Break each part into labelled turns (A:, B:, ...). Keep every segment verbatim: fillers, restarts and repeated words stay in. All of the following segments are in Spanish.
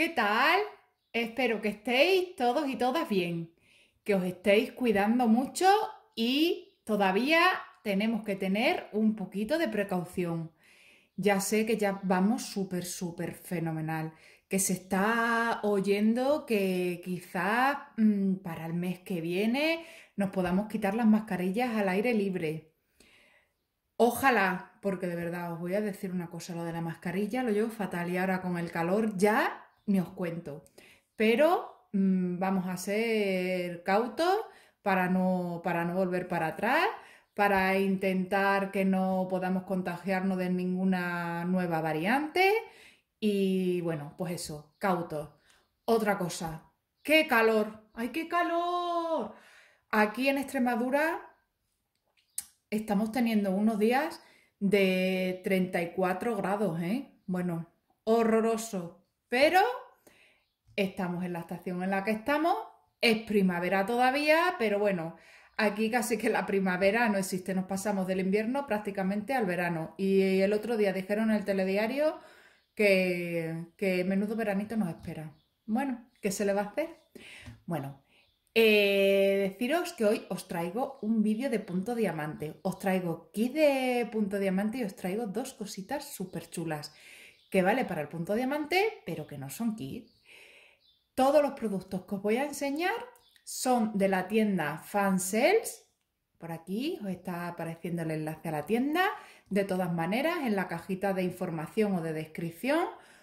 A: ¿Qué tal? Espero que estéis todos y todas bien, que os estéis cuidando mucho y todavía tenemos que tener un poquito de precaución. Ya sé que ya vamos súper, súper fenomenal, que se está oyendo que quizás mm, para el mes que viene nos podamos quitar las mascarillas al aire libre. Ojalá, porque de verdad os voy a decir una cosa, lo de la mascarilla lo llevo fatal y ahora con el calor ya ni os cuento. Pero mm, vamos a ser cautos para no, para no volver para atrás, para intentar que no podamos contagiarnos de ninguna nueva variante y bueno, pues eso, cautos. Otra cosa, ¡qué calor! ¡Ay, qué calor! Aquí en Extremadura estamos teniendo unos días de treinta y cuatro grados, ¿eh? Bueno, horroroso. Pero estamos en la estación en la que estamos. Es primavera todavía, pero bueno, aquí casi que la primavera no existe. Nos pasamos del invierno prácticamente al verano. Y el otro día dijeron en el telediario que, que menudo veranito nos espera. Bueno, ¿qué se le va a hacer? Bueno, eh, deciros que hoy os traigo un vídeo de punto diamante. Os traigo kit de punto diamante y os traigo dos cositas súper chulas que vale para el punto diamante, pero que no son kit. Todos los productos que os voy a enseñar son de la tienda Fansales. Por aquí os está apareciendo el enlace a la tienda. De todas maneras, en la cajita de información o de descripción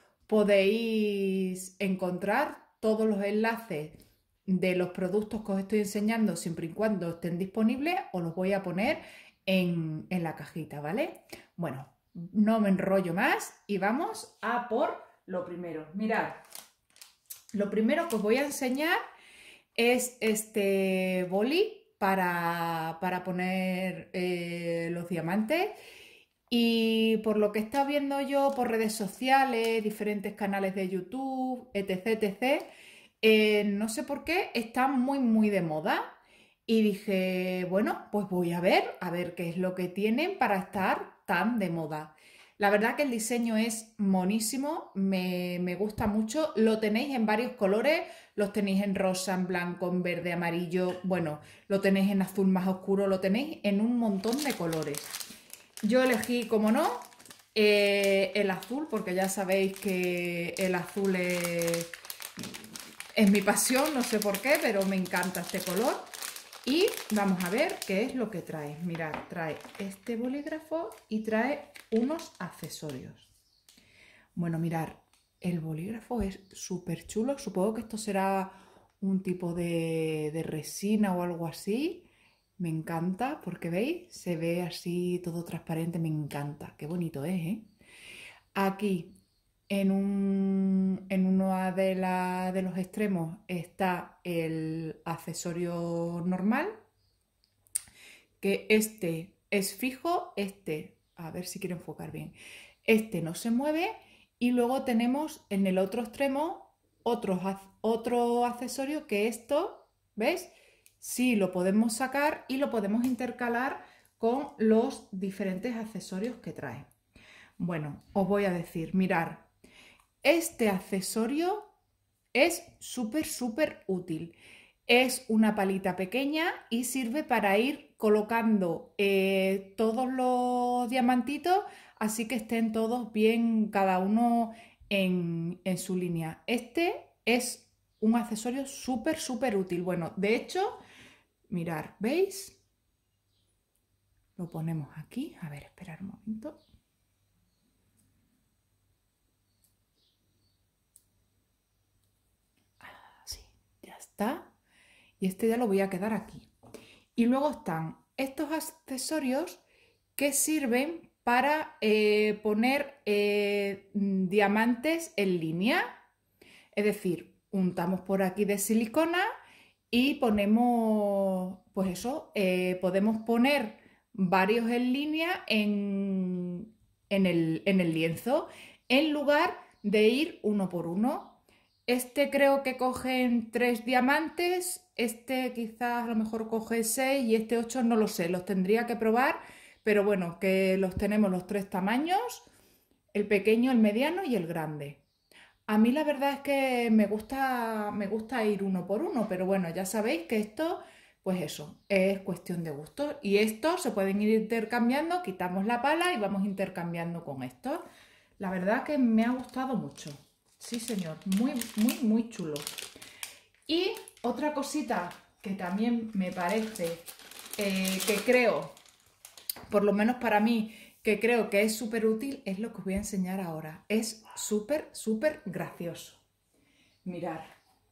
A: podéis encontrar todos los enlaces de los productos que os estoy enseñando, siempre y cuando estén disponibles, os los voy a poner en, en la cajita, ¿vale? Bueno, no me enrollo más y vamos a por lo primero. Mirad, lo primero que os voy a enseñar es este boli para, para poner eh, los diamantes. Y por lo que he estado viendo yo por redes sociales, diferentes canales de YouTube, etc, etcétera, eh, no sé por qué están muy, muy de moda. Y dije, bueno, pues voy a ver, a ver qué es lo que tienen para estar tan de moda. La verdad que el diseño es monísimo, me, me gusta mucho. Lo tenéis en varios colores, los tenéis en rosa, en blanco, en verde, amarillo. Bueno, lo tenéis en azul más oscuro, lo tenéis en un montón de colores. Yo elegí, como no, eh, el azul, porque ya sabéis que el azul es, es mi pasión, no sé por qué, pero me encanta este color. Y vamos a ver qué es lo que trae. Mirad, trae este bolígrafo y trae unos accesorios. Bueno, mirad, el bolígrafo es súper chulo. Supongo que esto será un tipo de, de resina o algo así. Me encanta porque, ¿veis? Se ve así todo transparente, me encanta. Qué bonito es, ¿eh? Aquí, en, un, en uno de, la, de los extremos, está el accesorio normal, que este es fijo, este, a ver si quiero enfocar bien, este no se mueve, y luego tenemos en el otro extremo otro, otro accesorio que esto, ¿ves? Sí, lo podemos sacar y lo podemos intercalar con los diferentes accesorios que trae. Bueno, os voy a decir, mirar, este accesorio es súper, súper útil. Es una palita pequeña y sirve para ir colocando eh, todos los diamantitos, así que estén todos bien, cada uno en, en su línea. Este es un accesorio súper, súper útil. Bueno, de hecho, mirar, ¿veis? Lo ponemos aquí. A ver, esperar un momento. Así, ya está. Y este ya lo voy a quedar aquí. Y luego están estos accesorios que sirven para eh, poner eh, diamantes en línea. Es decir, untamos por aquí de silicona y ponemos, pues eso, eh, podemos poner varios en línea en, en, el, en el lienzo, en lugar de ir uno por uno. Este creo que cogen tres diamantes, este quizás a lo mejor coge seis y este ocho no lo sé, los tendría que probar, pero bueno, que los tenemos los tres tamaños, el pequeño, el mediano y el grande. A mí la verdad es que me gusta, me gusta ir uno por uno, pero bueno, ya sabéis que esto, pues eso, es cuestión de gusto. Y estos se pueden ir intercambiando, quitamos la pala y vamos intercambiando con estos. La verdad que me ha gustado mucho. Sí, señor, muy, muy, muy chulo. Y otra cosita que también me parece, eh, que creo, por lo menos para mí, que creo que es súper útil, es lo que os voy a enseñar ahora. Es súper, súper gracioso. Mirar,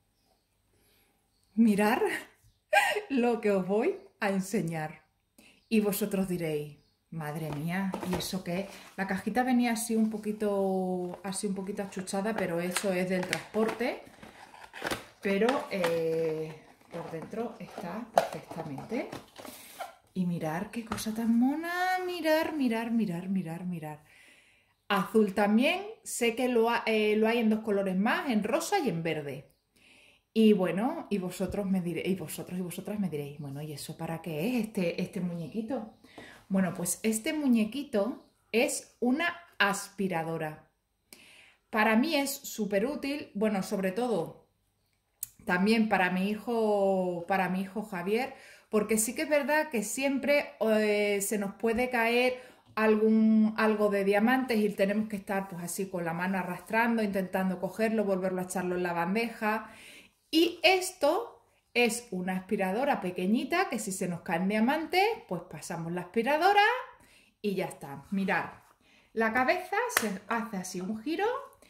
A: mirar lo que os voy a enseñar. Y vosotros diréis, madre mía, ¿y eso qué es? La cajita venía así un poquito, así un poquito achuchada, pero eso es del transporte. Pero eh, por dentro está perfectamente. Y mirar qué cosa tan mona, mirar, mirar, mirar, mirar, mirar. Azul también, sé que lo, ha, eh, lo hay en dos colores más, en rosa y en verde. Y bueno, y vosotros me diréis, y vosotros y vosotras me diréis, bueno, ¿y eso para qué es este, este muñequito? Bueno, pues este muñequito es una aspiradora. Para mí es súper útil, bueno, sobre todo también para mi hijo, para mi hijo Javier, porque sí que es verdad que siempre eh, se nos puede caer algún, algo de diamantes y tenemos que estar pues así con la mano arrastrando, intentando cogerlo, volverlo a echarlo en la bandeja. Y esto es una aspiradora pequeñita que si se nos caen diamantes, pues pasamos la aspiradora y ya está. Mirad, la cabeza se hace así un giro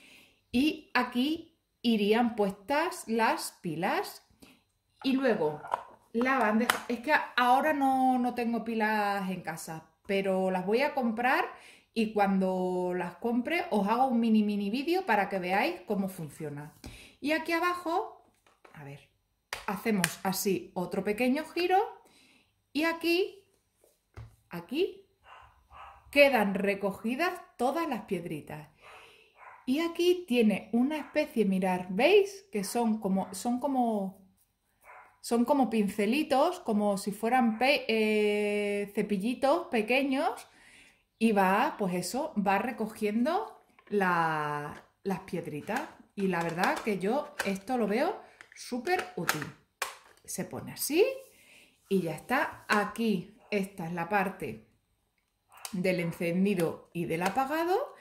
A: y aquí irían puestas las pilas. Y luego la bandeja, es que ahora no, no tengo pilas en casa, pero las voy a comprar y cuando las compre os hago un mini mini vídeo para que veáis cómo funciona. Y aquí abajo, a ver, hacemos así otro pequeño giro y aquí, aquí quedan recogidas todas las piedritas. Y aquí tiene una especie, mirad, ¿veis? Que son como, son como, son como pincelitos, como si fueran pe eh, cepillitos pequeños. Y va, pues eso, va recogiendo la, las piedritas. Y la verdad que yo esto lo veo súper útil. Se pone así y ya está. Aquí, esta es la parte del encendido y del apagado.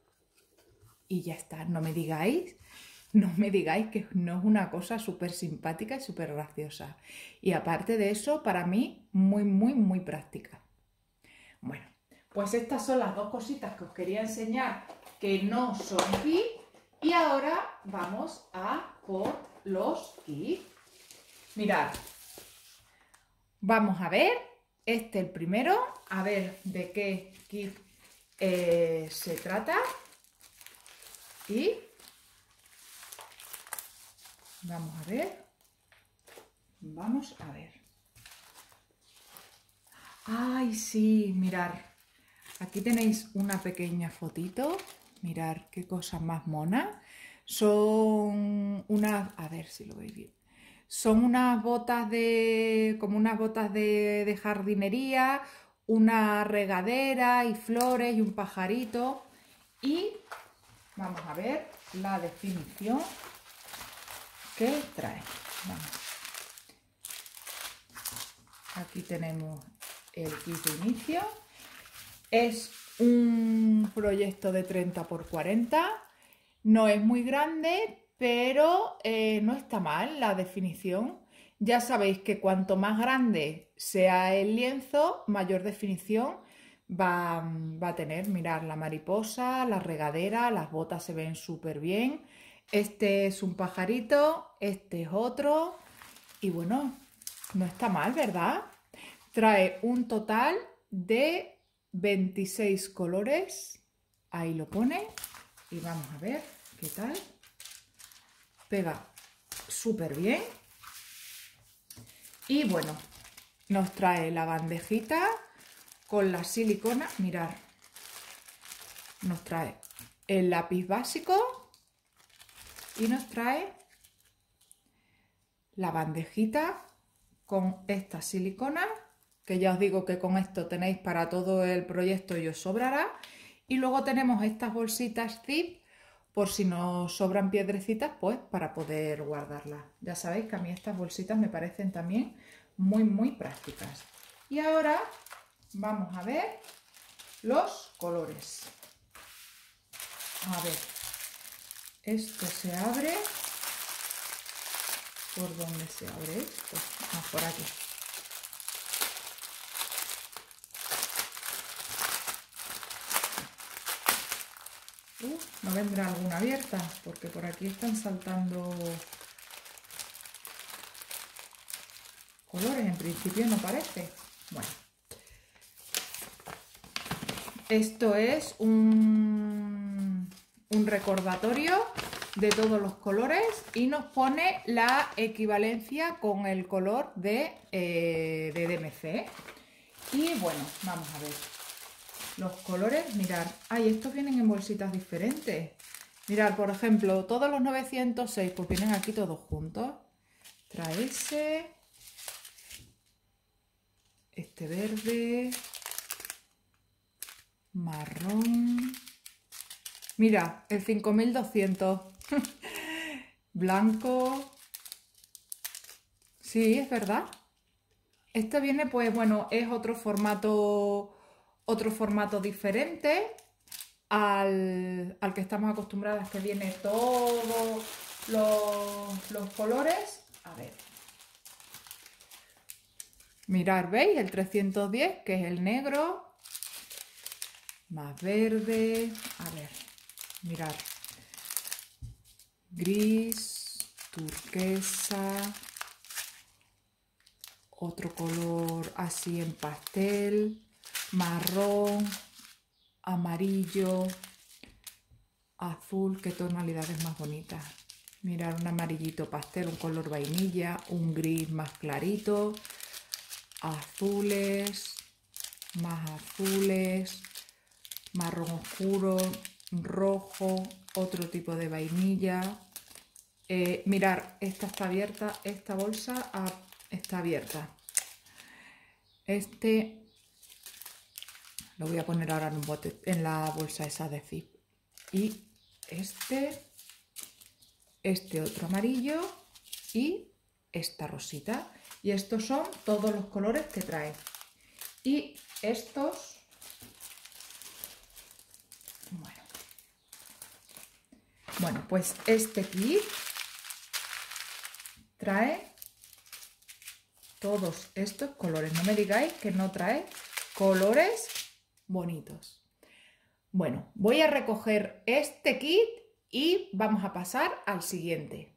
A: Y ya está, no me digáis, no me digáis que no es una cosa súper simpática y súper graciosa. Y aparte de eso, para mí, muy, muy, muy práctica. Bueno, pues estas son las dos cositas que os quería enseñar que no son kits. Y ahora vamos a por los kits. Mirad, vamos a ver, este el primero, a ver de qué kit eh, se trata. Y vamos a ver, vamos a ver. ¡Ay, sí! Mirar, aquí tenéis una pequeña fotito. Mirar qué cosa más mona. Son unas, a ver si lo veis bien. Son unas botas de, como unas botas de, de jardinería, una regadera y flores y un pajarito. Y vamos a ver la definición que trae. Vamos. Aquí tenemos el kit de inicio. Es un proyecto de treinta por cuarenta. No es muy grande, pero eh, no está mal la definición. Ya sabéis que cuanto más grande sea el lienzo, mayor definición va, va a tener. Mirad la mariposa, la regadera, las botas se ven súper bien. Este es un pajarito, este es otro. Y bueno, no está mal, ¿verdad? Trae un total de veintiséis colores. Ahí lo pone. Y vamos a ver qué tal. Pega súper bien. Y bueno, nos trae la bandejita con la silicona. Mirad, nos trae el lápiz básico y nos trae la bandejita con esta silicona, que ya os digo que con esto tenéis para todo el proyecto y os sobrará. Y luego tenemos estas bolsitas zip por si nos sobran piedrecitas, pues para poder guardarlas. Ya sabéis que a mí estas bolsitas me parecen también muy, muy prácticas. Y ahora vamos a ver los colores. A ver, esto se abre. ¿Por dónde se abre esto? Ah, por aquí. Uh, no vendrá alguna abierta, porque por aquí están saltando colores. En principio no parece. Bueno, esto es un, un recordatorio de todos los colores y nos pone la equivalencia con el color de, eh, de D M C. Y bueno, vamos a ver los colores. Mirad, ay, estos vienen en bolsitas diferentes. Mirad, por ejemplo, todos los novecientos seis, pues vienen aquí todos juntos. Trae ese, este verde, marrón. Mira, el cinco mil doscientos. Blanco. Sí, es verdad. Este viene, pues bueno, es otro formato, otro formato diferente al, al que estamos acostumbrados, que viene todos los, los colores. A ver. Mirad, ¿veis? El trescientos diez, que es el negro. Más verde. A ver, mirad. Gris, turquesa, otro color así en pastel, marrón, amarillo, azul. Qué tonalidades más bonitas. Mirad, un amarillito pastel, un color vainilla, un gris más clarito, azules, más azules, marrón oscuro, rojo, otro tipo de vainilla. Eh, mirar, esta está abierta, esta bolsa ah, está abierta. Este lo voy a poner ahora en un bote, en la bolsa esa de zip. Y este, este otro amarillo y esta rosita. Y estos son todos los colores que trae. Y estos, bueno, bueno, pues este kit trae todos estos colores. No me digáis que no trae colores bonitos. Bueno, voy a recoger este kit y vamos a pasar al siguiente.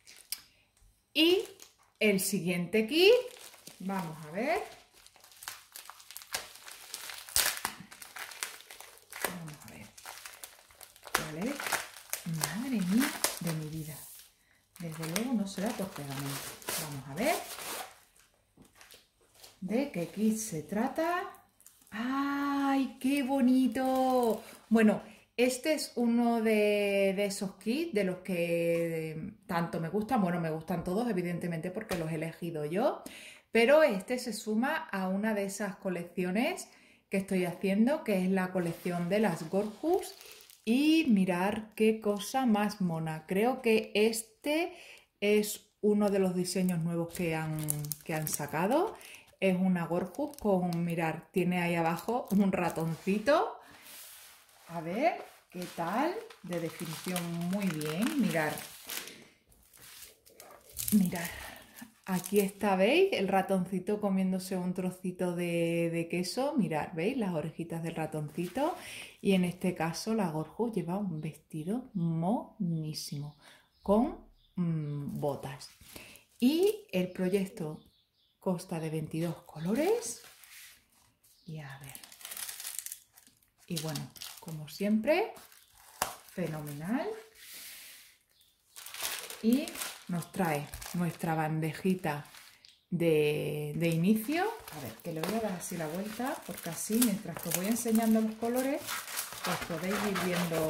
A: Y el siguiente kit, vamos a ver. Vamos a ver. ¿Cuál es? Madre mía de mi vida. Desde luego no será por pegamento. Vamos a ver de qué kit se trata. ¡Ay, qué bonito! Bueno, este es uno de, de esos kits de los que tanto me gustan. Bueno, me gustan todos, evidentemente, porque los he elegido yo. Pero este se suma a una de esas colecciones que estoy haciendo, que es la colección de las Gorgeous. Y mirar qué cosa más mona. Creo que este es uno de los diseños nuevos que han, que han sacado. Es una Gorgeous con, mirar, tiene ahí abajo un ratoncito. A ver, ¿qué tal? De definición muy bien. Mirar. Mirar. Aquí está, ¿veis? El ratoncito comiéndose un trocito de, de queso. Mirad, ¿veis? Las orejitas del ratoncito. Y en este caso la Gorgeous lleva un vestido monísimo con mmm, botas. Y el proyecto consta de veintidós colores. Y a ver. Y bueno, como siempre, fenomenal. Y nos trae nuestra bandejita de, de inicio. A ver, que le voy a dar así la vuelta, porque así, mientras que os voy enseñando los colores, pues podéis ir viendo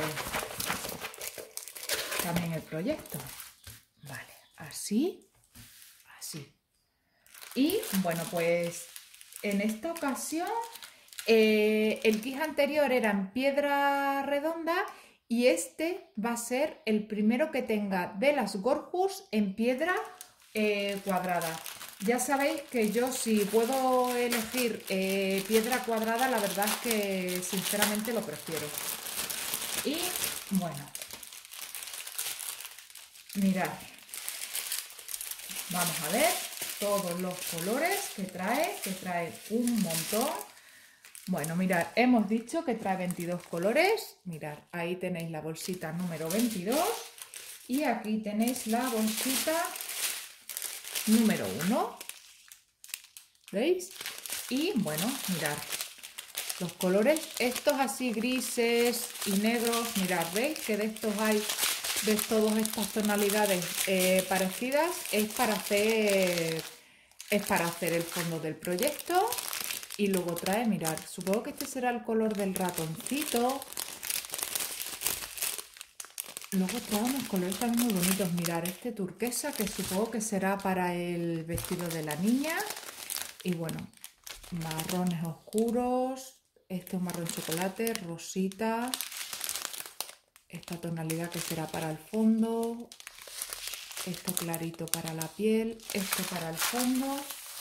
A: también el proyecto. Vale, así, así. Y bueno, pues en esta ocasión eh, el kit anterior era en piedra redonda y este va a ser el primero que tenga de las Gorjus en piedra eh, cuadrada. Ya sabéis que yo, si puedo elegir eh, piedra cuadrada, la verdad es que sinceramente lo prefiero. Y bueno, mirad, vamos a ver todos los colores que trae, que trae un montón. Bueno, mirad, hemos dicho que trae veintidós colores. Mirad, ahí tenéis la bolsita número veintidós y aquí tenéis la bolsita número uno. ¿Veis? Y bueno, mirad, los colores, estos así grises y negros, mirad, ¿veis? Que de estos hay, de todas estas tonalidades eh, parecidas, es para hacer, es para hacer el fondo del proyecto. Y luego trae, mirad, supongo que este será el color del ratoncito. Luego trae unos colores también muy bonitos, mirad, este turquesa, que supongo que será para el vestido de la niña. Y bueno, marrones oscuros, este es un marrón chocolate, rosita, esta tonalidad que será para el fondo, esto clarito para la piel, esto para el fondo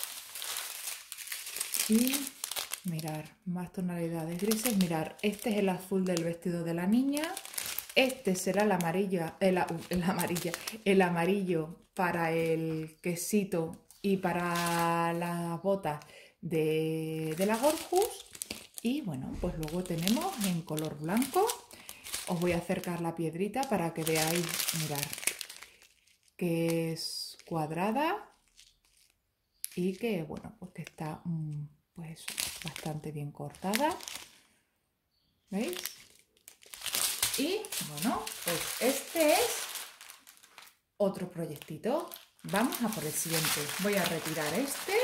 A: y mirar, más tonalidades grises, mirar, este es el azul del vestido de la niña, este será el amarillo, el, el, amarilla, el amarillo para el quesito y para las botas de, de la Gorjus. Y bueno, pues luego tenemos en color blanco. Os voy a acercar la piedrita para que veáis, mirad, que es cuadrada y que bueno, pues que está pues bastante bien cortada. ¿Veis? Y bueno, pues este es otro proyectito. Vamos a por el siguiente. Voy a retirar este.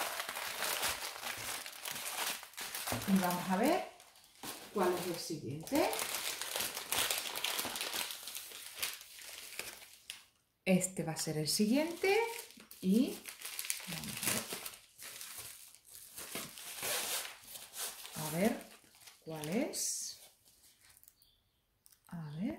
A: Y vamos a ver cuál es el siguiente. Este va a ser el siguiente. Y vamos a ver. A ver cuál es. A ver.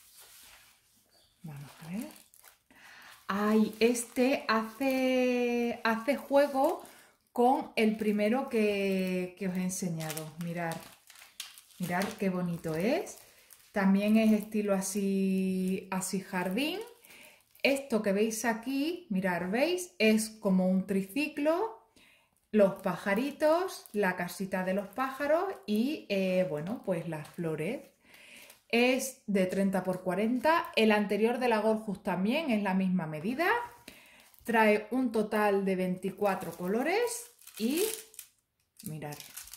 A: Vamos a ver. Ay, este hace, hace juego con el primero que, que os he enseñado. Mirad, mirad qué bonito es. También es estilo así, así jardín. Esto que veis aquí, mirad, ¿veis? Es como un triciclo, los pajaritos, la casita de los pájaros y, eh, bueno, pues las flores. Es de treinta por cuarenta, el anterior de la Gorjus también es la misma medida. Trae un total de veinticuatro colores y mirad,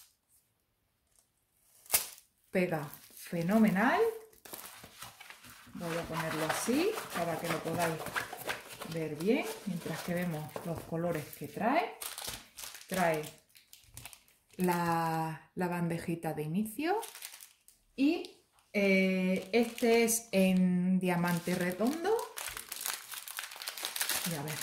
A: pega fenomenal. Voy a ponerlo así para que lo podáis ver bien, mientras que vemos los colores que trae. Trae la, la bandejita de inicio y eh, este es en diamante redondo. Y a ver.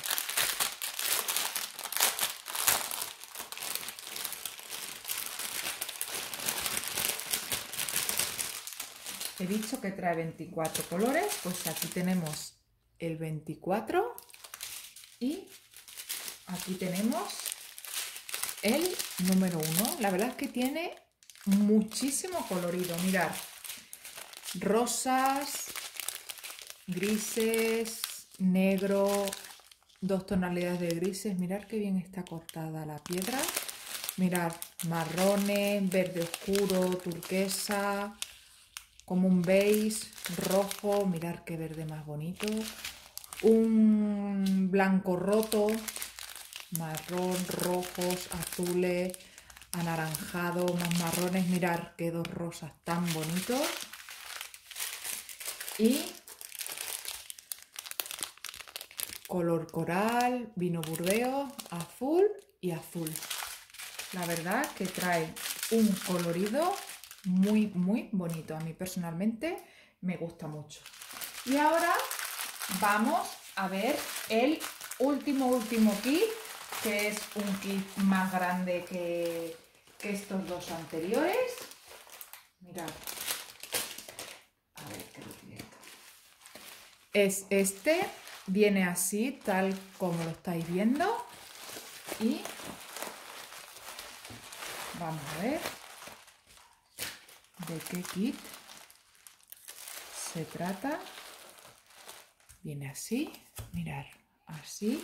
A: He dicho que trae veinticuatro colores, pues aquí tenemos el veinticuatro y aquí tenemos el número uno. La verdad es que tiene muchísimo colorido, mirad, rosas, grises, negro, dos tonalidades de grises, mirad qué bien está cortada la piedra, mirad, marrones, verde oscuro, turquesa, como un beige, rojo, mirad qué verde más bonito, un blanco roto, marrón, rojos, azules, anaranjado, más marrones, mirad qué dos rosas tan bonitos y color coral, vino burdeos, azul y azul. La verdad que trae un colorido muy muy bonito, a mí personalmente me gusta mucho. Y ahora vamos a ver el último último kit, que es un kit más grande que, que estos dos anteriores. Mirad, a ver, es este, viene así, tal como lo estáis viendo. Y vamos a ver de qué kit se trata. Viene así, mirad, así.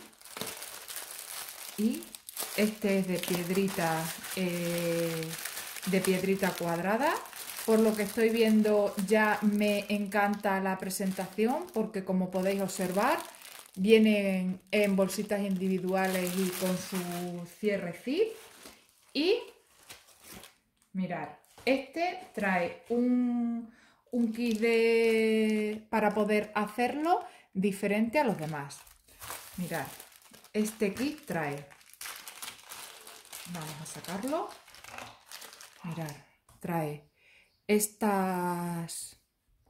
A: Y este es de piedrita, eh, de piedrita cuadrada. Por lo que estoy viendo ya me encanta la presentación porque, como podéis observar, vienen en bolsitas individuales y con su cierre zip. Y mirad, este trae un, un kit de, para poder hacerlo diferente a los demás. Mirad, este kit trae, vamos a sacarlo, mirad, trae estas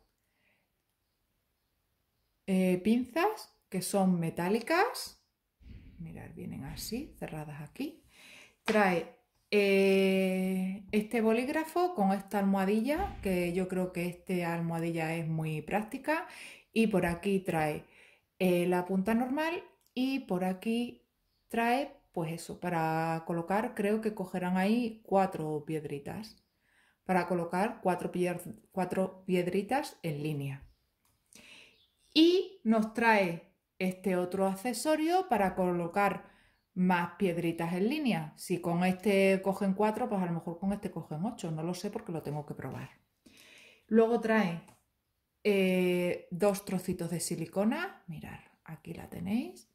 A: eh, pinzas que son metálicas, mirad, vienen así, cerradas aquí. Trae eh, este bolígrafo con esta almohadilla, que yo creo que esta almohadilla es muy práctica. Y por aquí trae eh, la punta normal y por aquí trae, pues eso, para colocar, creo que cogerán ahí cuatro piedritas. Para colocar cuatro, pier cuatro piedritas en línea. Y nos trae este otro accesorio para colocar más piedritas en línea. Si con este cogen cuatro, pues a lo mejor con este cogen ocho. No lo sé porque lo tengo que probar. Luego trae eh, dos trocitos de silicona. Mirad, aquí la tenéis.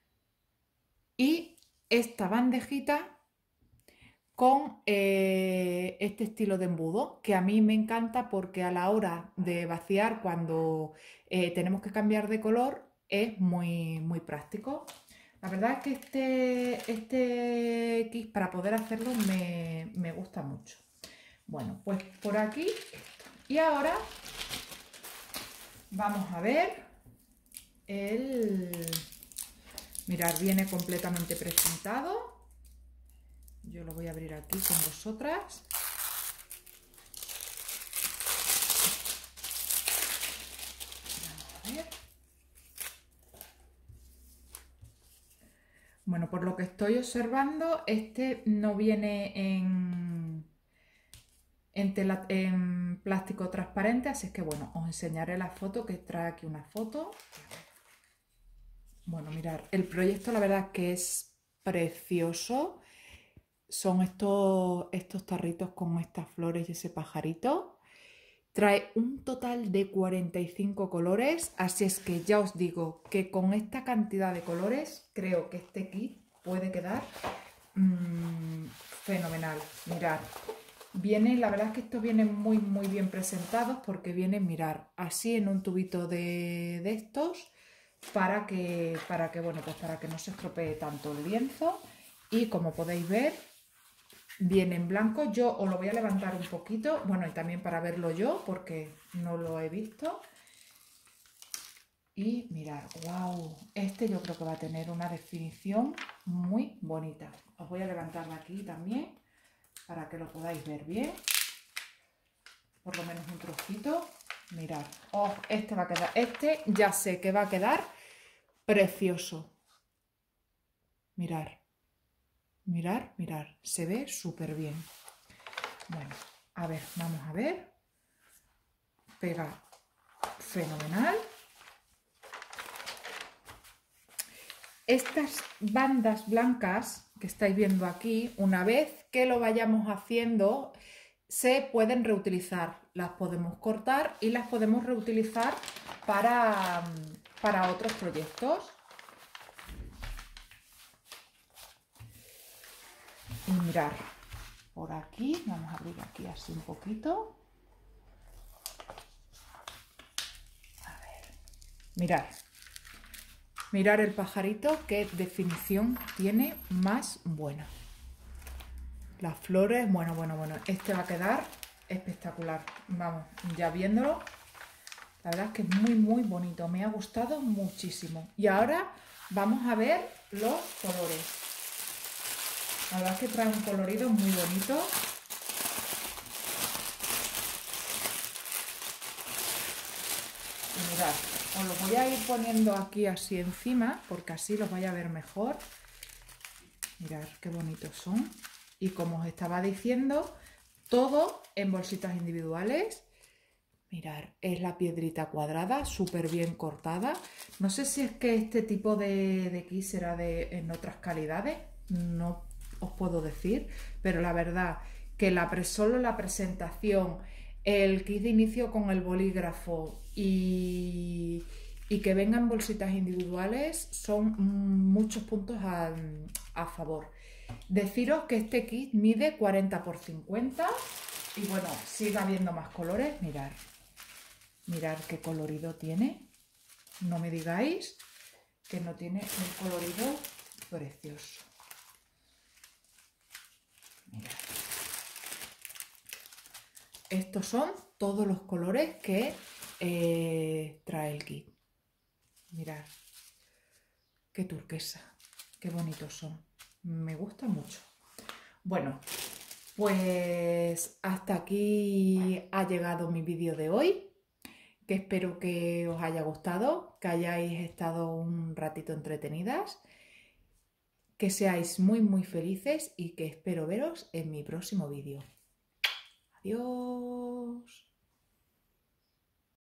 A: Y esta bandejita con eh, este estilo de embudo, que a mí me encanta porque a la hora de vaciar, cuando eh, tenemos que cambiar de color, es muy, muy práctico. La verdad es que este, este kit para poder hacerlo me, me gusta mucho. Bueno, pues por aquí. Y ahora vamos a ver el... Mirad, viene completamente precintado. Yo lo voy a abrir aquí con vosotras. Vamos a ver. Bueno, por lo que estoy observando, este no viene en, en, tela, en plástico transparente, así es que bueno, os enseñaré la foto, que trae aquí una foto. Bueno, mirad, el proyecto la verdad es que es precioso. Son estos, estos tarritos con estas flores y ese pajarito. Trae un total de cuarenta y cinco colores, así es que ya os digo que con esta cantidad de colores creo que este kit puede quedar mmm, fenomenal. Mirad, viene, la verdad es que estos vienen muy muy bien presentados porque vienen, mirad, así en un tubito de, de estos para que, para que, bueno, pues para que no se estropee tanto el lienzo. Y como podéis ver, viene en blanco. Yo os lo voy a levantar un poquito, bueno, y también para verlo yo, porque no lo he visto. Y mirad, wow, este yo creo que va a tener una definición muy bonita. Os voy a levantarla aquí también, para que lo podáis ver bien. Por lo menos un trocito. Mirad, oh, este va a quedar, este ya sé que va a quedar precioso. Mirad. Mirar, mirar, se ve súper bien. Bueno, a ver, vamos a ver. Pega fenomenal. Estas bandas blancas que estáis viendo aquí, una vez que lo vayamos haciendo, se pueden reutilizar. Las podemos cortar y las podemos reutilizar para, para otros proyectos. Y mirar, por aquí, vamos a abrir aquí así un poquito. A ver, mirar, mirar el pajarito, qué definición tiene más buena. Las flores, bueno, bueno, bueno, este va a quedar espectacular. Vamos, ya viéndolo, la verdad es que es muy, muy bonito, me ha gustado muchísimo. Y ahora vamos a ver los colores. La verdad es que trae un colorido muy bonito. Y mirad, Os los voy a ir poniendo aquí así encima, porque así los vais a ver mejor. Mirad qué bonitos son. Y como os estaba diciendo, todo en bolsitas individuales. Mirad, es la piedrita cuadrada, súper bien cortada. No sé si es que este tipo de, de kit será de, en otras calidades, no os puedo decir, pero la verdad que la, solo la presentación, el kit de inicio con el bolígrafo y, y que vengan bolsitas individuales son muchos puntos a, a favor. Deciros que este kit mide cuarenta por cincuenta y bueno, sigue habiendo más colores, mirad. Mirad qué colorido tiene. No me digáis que no tiene un colorido precioso. Mirad. Estos son todos los colores que eh, trae el kit. Mirad. Qué turquesa. Qué bonitos son. Me gusta mucho. Bueno, pues hasta aquí ha llegado mi vídeo de hoy. Que espero que os haya gustado, que hayáis estado un ratito entretenidas, que seáis muy muy felices y que espero veros en mi próximo vídeo. Adiós.